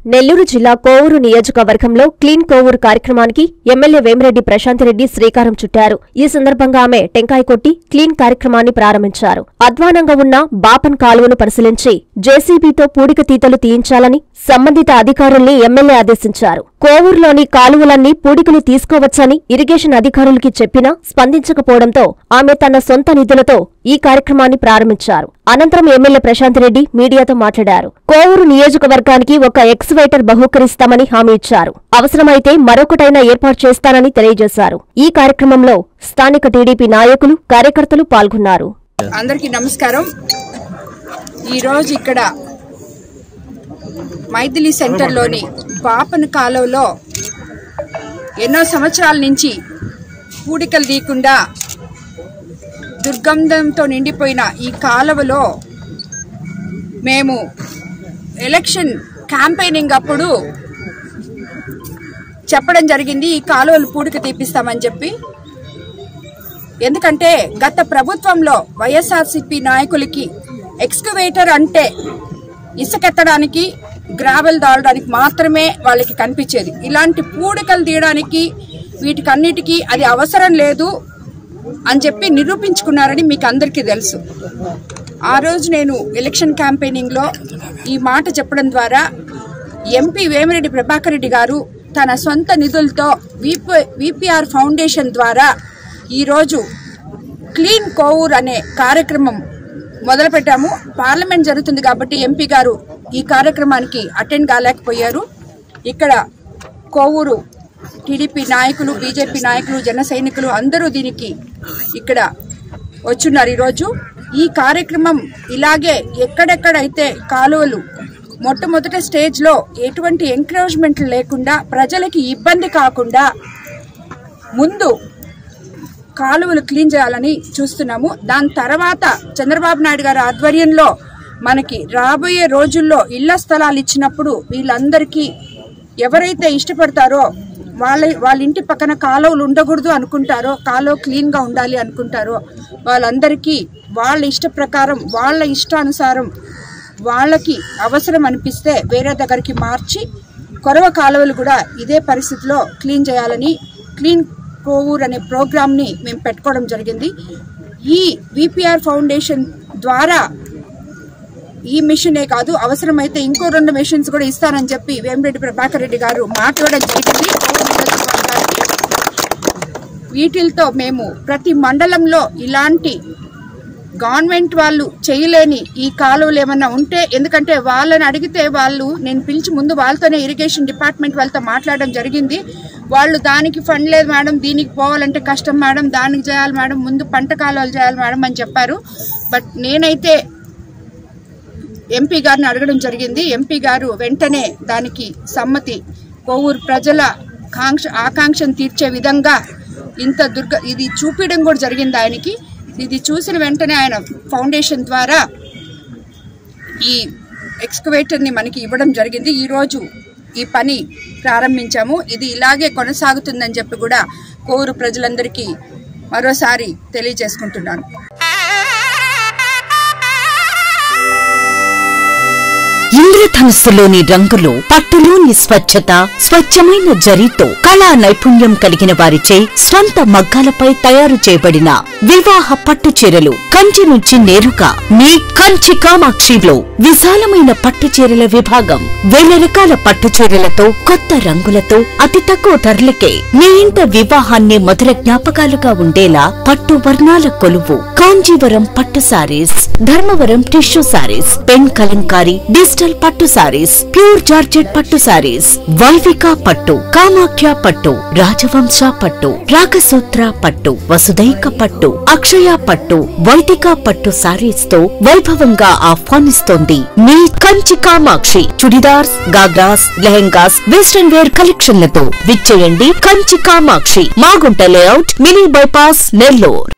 నెల్లూరు జిల్లా కోవూరు నియోజకవర్గంలో క్లీన్ కోవూరు కార్యక్రమానికి ఎమ్మెల్యే వేమిరెడ్డి ప్రశాంతిరెడ్డి శ్రీకారం చుట్టారు. ఈ సందర్భంగా ఆమె టెంకాయ కొట్టి క్లీన్ కార్యక్రమాన్ని ప్రారంభించారు. అధ్వానంగా ఉన్న బాపన్ కాలువను పరిశీలించి జేసీబీతో పూడికతీతలు తీయించాలని సంబంధిత అధికారుల్ని ఎమ్మెల్యే ఆదేశించారు. కోవూరులోని కాలువలన్నీ పూడికలు తీసుకోవచ్చని ఇరిగేషన్ అధికారులకి చెప్పినా స్పందించకపోవడంతో ఆమె తన సొంత నిధులతో ఈ కార్యక్రమాన్ని ప్రారంభించారు. అనంతరం ఎమ్మెల్యే ప్రశాంతిరెడ్డి మీడియాతో మాట్లాడారు. కోవూరు నియోజకవర్గానికి ఒక ఎక్స్వేటర్ బహూకరిస్తామని హామీ ఇచ్చారు. అవసరమైతే మరొకటైనా ఏర్పాటు చేస్తానని తెలియజేశారు. ఈ కార్యక్రమంలో స్థానిక టీడీపీ నాయకులు, కార్యకర్తలు పాల్గొన్నారు. అందరికీ నమస్కారం. ఈరోజు ఇక్కడ మైథిలి సెంటర్లోని బాపన్ కాలువలో ఎన్నో సంవత్సరాల నుంచి పూడికలు తీయకుండా దుర్గంధంతో నిండిపోయిన ఈ కాలువలో మేము ఎలక్షన్ క్యాంపెయినింగ్ అప్పుడు చెప్పడం జరిగింది, ఈ కాలువలు పూడిక తీపిస్తామని చెప్పి. ఎందుకంటే గత ప్రభుత్వంలో వైఎస్ఆర్సీపీ నాయకులకి ఎక్స్కవేటర్ అంటే ఇసుకెత్తడానికి, గ్రావెల్ దాడడానికి మాత్రమే వాళ్ళకి కనిపించేది. ఇలాంటి పూడికలు తీయడానికి వీటికన్నిటికీ అది అవసరం లేదు అని చెప్పి నిరూపించుకున్నారని మీకు అందరికీ తెలుసు. ఆ రోజు నేను ఎలక్షన్ క్యాంపెయినింగ్లో ఈ మాట చెప్పడం ద్వారా ఎంపీ వేమిరెడ్డి ప్రభాకర్ రెడ్డి గారు తన సొంత నిధులతో విపిఆర్ ఫౌండేషన్ ద్వారా ఈరోజు క్లీన్ కోవూర్ అనే కార్యక్రమం మొదలుపెట్టాము. పార్లమెంట్ జరుగుతుంది కాబట్టి ఎంపీ గారు ఈ కార్యక్రమానికి అటెండ్ కాలేకపోయారు. ఇక్కడ కోవూరు టీడీపీ నాయకులు, బీజేపీ నాయకులు, జన సైనికులు అందరూ దీనికి ఇక్కడ వచ్చున్నారు. ఈరోజు ఈ కార్యక్రమం ఇలాగే ఎక్కడెక్కడైతే కాలువలు మొట్టమొదట స్టేజ్లో ఎటువంటి ఎంకరేజ్మెంట్ లేకుండా ప్రజలకి ఇబ్బంది కాకుండా ముందు కాలువలు క్లీన్ చేయాలని చూస్తున్నాము. దాని తర్వాత చంద్రబాబు నాయుడు గారి ఆధ్వర్యంలో మనకి రాబోయే రోజుల్లో ఇళ్ల స్థలాలు ఇచ్చినప్పుడు వీళ్ళందరికీ ఎవరైతే ఇష్టపడతారో వాళ్ళ ఇంటి పక్కన కాలువలు ఉండకూడదు అనుకుంటారో, కాలువ క్లీన్గా ఉండాలి అనుకుంటారో వాళ్ళందరికీ వాళ్ళ ఇష్ట ప్రకారం, వాళ్ళ ఇష్టానుసారం వాళ్ళకి అవసరం అనిపిస్తే వేరే దగ్గరికి మార్చి కొరవ కాలువలు కూడా ఇదే పరిస్థితిలో క్లీన్ చేయాలని క్లీన్ కోవూర్ అనే ప్రోగ్రామ్ని మేము పెట్టుకోవడం జరిగింది. ఈ విపిఆర్ ఫౌండేషన్ ద్వారా ఈ మిషనే కాదు, అవసరమైతే ఇంకో 2 మిషన్స్ కూడా ఇస్తానని చెప్పి వేమిరెడ్డి ప్రభాకర్ రెడ్డి గారు మాట్లాడడం జరిగింది. వీటితో మేము ప్రతి మండలంలో ఇలాంటి గవర్నమెంట్ వాళ్ళు చేయలేని ఈ కాలువలు ఏమన్నా ఉంటే, ఎందుకంటే వాళ్ళని అడిగితే నేను పిలిచి ముందు వాళ్ళతోనే ఇరిగేషన్ డిపార్ట్మెంట్ వాళ్ళతో మాట్లాడడం జరిగింది. వాళ్ళు దానికి ఫండ్ లేదు మేడం, దీనికి పోవాలంటే కష్టం మేడం, దానికి చేయాలి మేడం, ముందు పంట కాలువలు చేయాలి మేడం అని చెప్పారు. బట్ నేనైతే ఎంపీ గారిని అడగడం జరిగింది. ఎంపీ గారు వెంటనే దానికి సమ్మతి, కోవూరు ప్రజల ఆకాంక్షను తీర్చే విధంగా ఇది చూపించడం కూడా జరిగింది ఆయనకి. ఇది చూసిన వెంటనే ఆయన ఫౌండేషన్ ద్వారా ఈ ఎక్స్కవేటర్ని మనకి ఇవ్వడం జరిగింది. ఈరోజు ఈ పని ప్రారంభించాము. ఇది ఇలాగే కొనసాగుతుందని చెప్పి కూడా కోవూరు ప్రజలందరికీ మరోసారి తెలియజేసుకుంటున్నాను. ఇంద్రధనుస్సులోని రంగులు, పట్టులోని స్వచ్ఛత, స్వచ్ఛమైన జరీతో కళా నైపుణ్యం కలిగిన వారిచే స్వంత మగ్గాలపై తయారు చేయబడిన వివాహ పట్టు చీరలు కంచి నుంచి నేరుగా మీ కంచి కామాక్షిలో విశాలమైన పట్టు చీరల విభాగం. 1000 రకాల పట్టు చీరలతో, కొత్త రంగులతో, అతి తక్కువ ధరలకే మీ ఇంట వివాహాన్ని మధుర జ్ఞాపకాలుగా ఉండేలా పట్టు వర్ణాల కొలువు కాంజీవరం పట్టు saris, Dharmavaram tissue saris, pen Kalamkari digital పట్టు సారీస్, ప్యూర్ జార్జెట్ పట్టు సారీస్, వైవిక పట్టు, కామాఖ్య పట్టు, రాజవంశ పట్టు, రాగసూత్ర పట్టు, వసుదైక పట్టు, అక్షయ పట్టు, వైదిక పట్టు సారీస్ తో వైభవంగా ఆహ్వానిస్తోంది మీ కంచి కామాక్షి. చుడిదార్స్, గాగ్రాస్, లెహెంగాస్, వెస్టర్న్ వేర్ కలెక్షన్లతో విచ్చేయండి Kanchi Kamakshi, Magunta layout, mini bypass, Nellore.